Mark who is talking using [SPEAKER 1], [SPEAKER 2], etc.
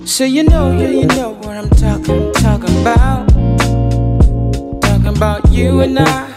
[SPEAKER 1] So you know what I'm talking about. Talking about you and I.